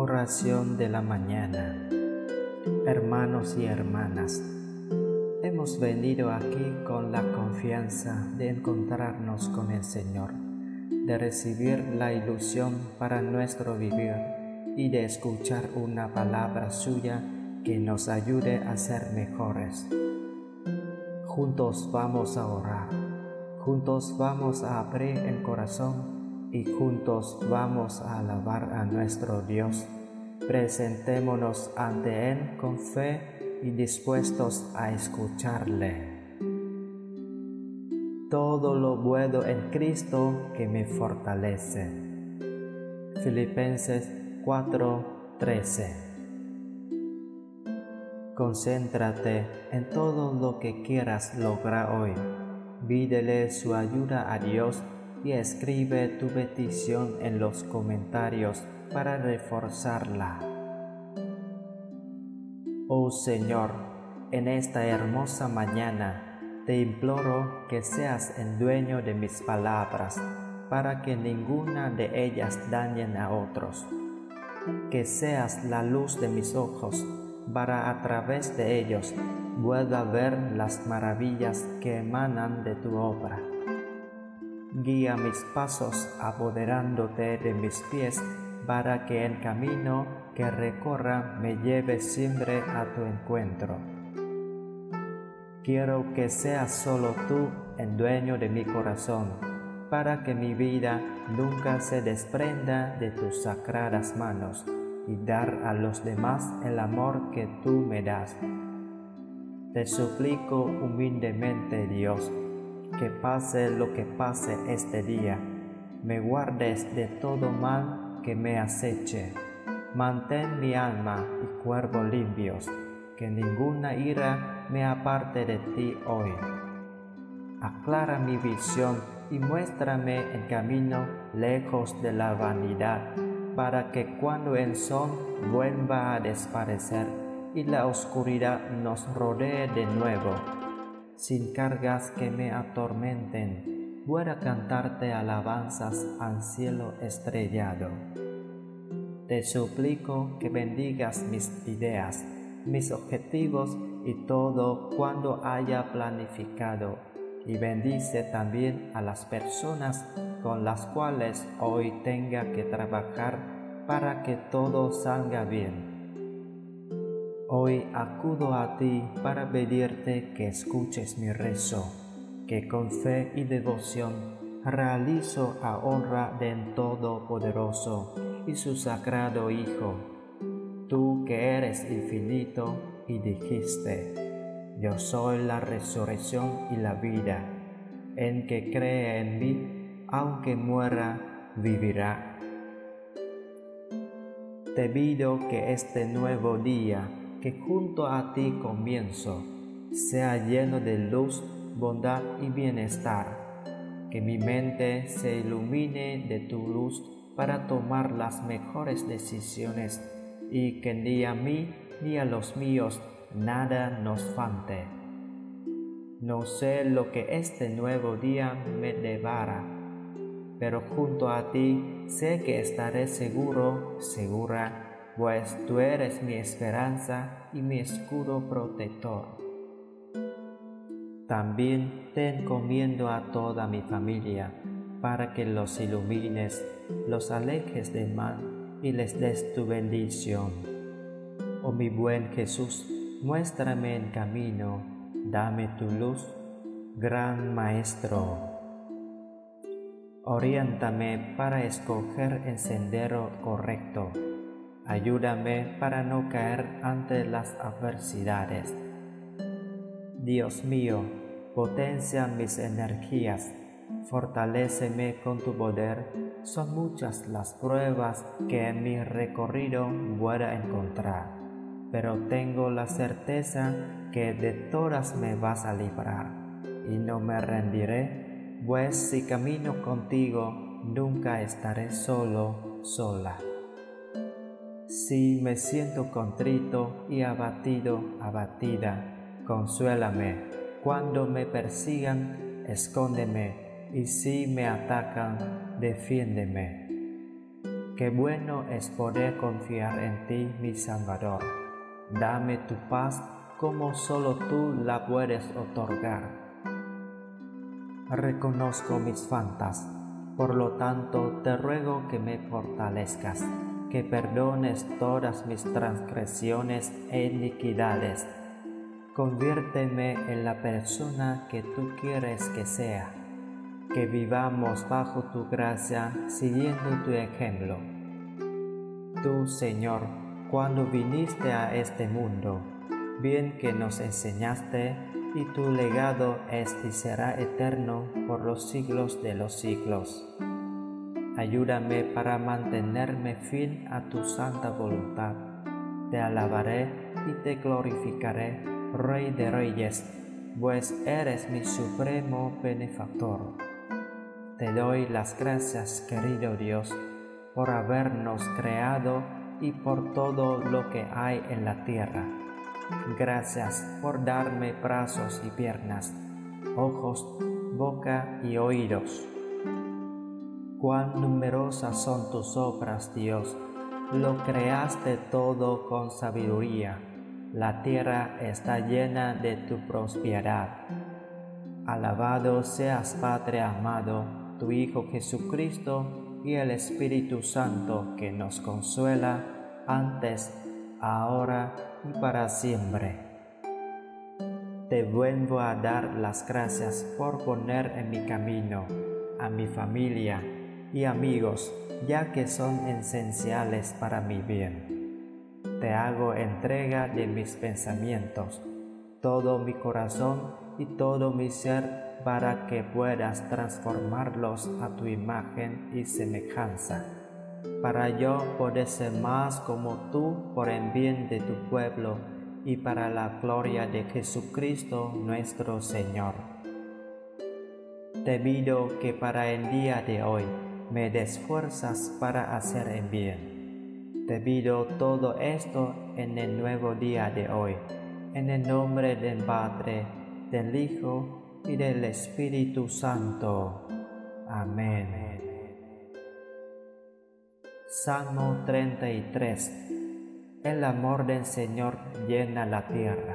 Oración de la mañana. Hermanos y hermanas, hemos venido aquí con la confianza de encontrarnos con el Señor, de recibir la ilusión para nuestro vivir y de escuchar una palabra suya que nos ayude a ser mejores. Juntos vamos a orar, juntos vamos a abrir el corazón y juntos vamos a alabar a nuestro Dios. Presentémonos ante Él con fe y dispuestos a escucharle. Todo lo puedo en Cristo que me fortalece. Filipenses 4:13. Concéntrate en todo lo que quieras lograr hoy. Pídele su ayuda a Dios y escribe tu petición en los comentarios para reforzarla. Oh Señor, en esta hermosa mañana te imploro que seas el dueño de mis palabras para que ninguna de ellas dañen a otros. Que seas la luz de mis ojos para a través de ellos pueda ver las maravillas que emanan de tu obra. Guía mis pasos apoderándote de mis pies para que el camino que recorra me lleve siempre a tu encuentro. Quiero que seas solo tú el dueño de mi corazón, para que mi vida nunca se desprenda de tus sagradas manos y dar a los demás el amor que tú me das. Te suplico humildemente, Dios, que pase lo que pase este día, me guardes de todo mal que me aceche. Mantén mi alma y cuerpo limpios, que ninguna ira me aparte de ti hoy. Aclara mi visión y muéstrame el camino lejos de la vanidad, para que cuando el sol vuelva a desaparecer y la oscuridad nos rodee de nuevo, sin cargas que me atormenten, pueda cantarte alabanzas al cielo estrellado. Te suplico que bendigas mis ideas, mis objetivos y todo cuando haya planificado, y bendice también a las personas con las cuales hoy tenga que trabajar para que todo salga bien. Hoy acudo a ti para pedirte que escuches mi rezo, que con fe y devoción realizo a honra del Todopoderoso y su sagrado Hijo. Tú que eres infinito y dijiste: yo soy la resurrección y la vida. El que cree en mí, aunque muera, vivirá. Te pido que este nuevo día que junto a ti comienzo sea lleno de luz, bondad y bienestar, que mi mente se ilumine de tu luz para tomar las mejores decisiones y que ni a mí ni a los míos nada nos falte. No sé lo que este nuevo día me depara, pero junto a ti sé que estaré seguro, segura, pues tú eres mi esperanza y mi escudo protector. También te encomiendo a toda mi familia, para que los ilumines, los alejes del mal y les des tu bendición. Oh mi buen Jesús, muéstrame el camino, dame tu luz, gran Maestro. Oriéntame para escoger el sendero correcto. Ayúdame para no caer ante las adversidades. Dios mío, potencia mis energías, fortaléceme con tu poder. Son muchas las pruebas que en mi recorrido pueda encontrar, pero tengo la certeza que de todas me vas a librar, y no me rendiré, pues si camino contigo, nunca estaré solo, sola. Si me siento contrito y abatido, abatida, consuélame. Cuando me persigan, escóndeme, y si me atacan, defiéndeme. Qué bueno es poder confiar en ti, mi Salvador. Dame tu paz como solo tú la puedes otorgar. Reconozco mis faltas, por lo tanto te ruego que me fortalezcas, que perdones todas mis transgresiones e iniquidades. Conviérteme en la persona que tú quieres que sea, que vivamos bajo tu gracia siguiendo tu ejemplo. Tú, Señor, cuando viniste a este mundo, bien que nos enseñaste, y tu legado es y será eterno por los siglos de los siglos. Ayúdame para mantenerme fiel a tu santa voluntad. Te alabaré y te glorificaré, Rey de Reyes, pues eres mi supremo benefactor. Te doy las gracias, querido Dios, por habernos creado y por todo lo que hay en la tierra. Gracias por darme brazos y piernas, ojos, boca y oídos. Cuán numerosas son tus obras, Dios. Lo creaste todo con sabiduría. La tierra está llena de tu prosperidad. Alabado seas, Padre amado, tu Hijo Jesucristo y el Espíritu Santo que nos consuela antes, ahora y para siempre. Te vuelvo a dar las gracias por poner en mi camino a mi familia y amigos, ya que son esenciales para mi bien. Te hago entrega de mis pensamientos, todo mi corazón y todo mi ser para que puedas transformarlos a tu imagen y semejanza, para yo poder ser más como tú por el bien de tu pueblo y para la gloria de Jesucristo nuestro Señor. Te pido que para el día de hoy me des fuerzas para hacer el bien. Te pido todo esto en el nuevo día de hoy, en el nombre del Padre, del Hijo y del Espíritu Santo. Amén. Salmo 33. El amor del Señor llena la tierra.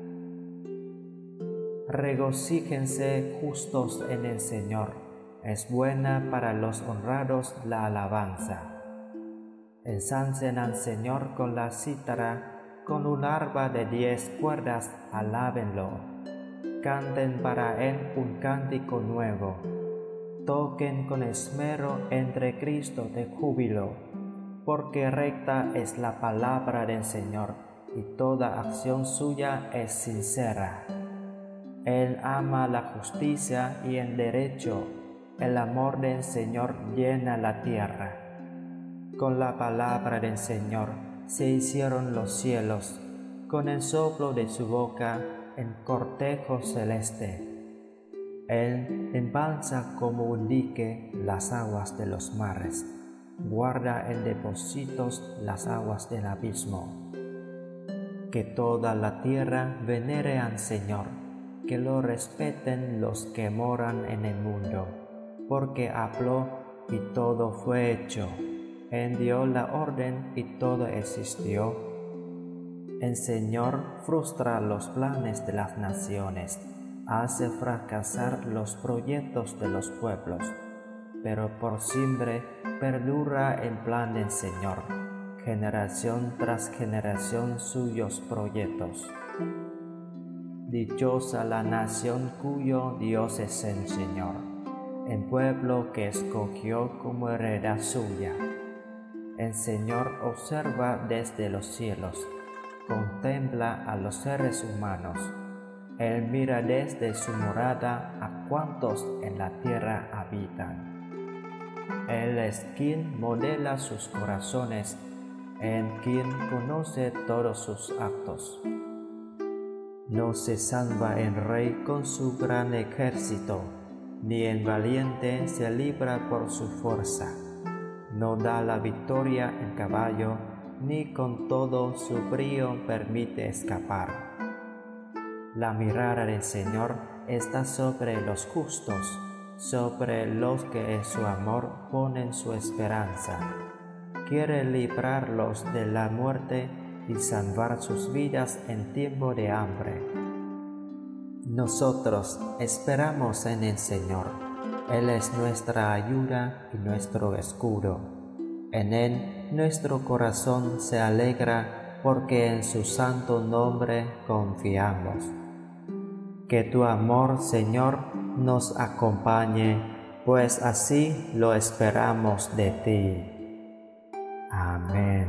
Regocíjense justos en el Señor, es buena para los honrados la alabanza. Ensalcen al Señor con la cítara, con un arpa de 10 cuerdas, alábenlo. Canten para Él un cántico nuevo. Toquen con esmero entre Cristo de júbilo, porque recta es la palabra del Señor, y toda acción suya es sincera. Él ama la justicia y el derecho, el amor del Señor llena la tierra. Con la palabra del Señor se hicieron los cielos, con el soplo de su boca en cortejo celeste. Él embalsa como un dique las aguas de los mares, guarda en depósitos las aguas del abismo. Que toda la tierra venere al Señor, que lo respeten los que moran en el mundo, porque habló y todo fue hecho, Él dio la orden y todo existió. El Señor frustra los planes de las naciones, hace fracasar los proyectos de los pueblos, pero por siempre perdura el plan del Señor, generación tras generación suyos proyectos. Dichosa la nación cuyo Dios es el Señor, el pueblo que escogió como heredad suya. El Señor observa desde los cielos, contempla a los seres humanos. Él mira desde su morada a cuantos en la tierra habitan. Él es quien modela sus corazones, Él quien conoce todos sus actos. No se salva el rey con su gran ejército, ni el valiente se libra por su fuerza. No da la victoria el caballo, ni con todo su brío permite escapar. La mirada del Señor está sobre los justos, sobre los que en su amor ponen su esperanza. quiere librarlos de la muerte y salvar sus vidas en tiempo de hambre. Nosotros esperamos en el Señor. Él es nuestra ayuda y nuestro escudo. En Él nuestro corazón se alegra porque en su santo nombre confiamos. Que tu amor, Señor, nos acompañe, pues así lo esperamos de ti. Amén.